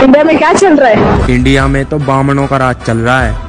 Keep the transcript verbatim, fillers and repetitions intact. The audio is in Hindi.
इंडिया में क्या चल रहा है? इंडिया में तो बामणों का राज चल रहा है।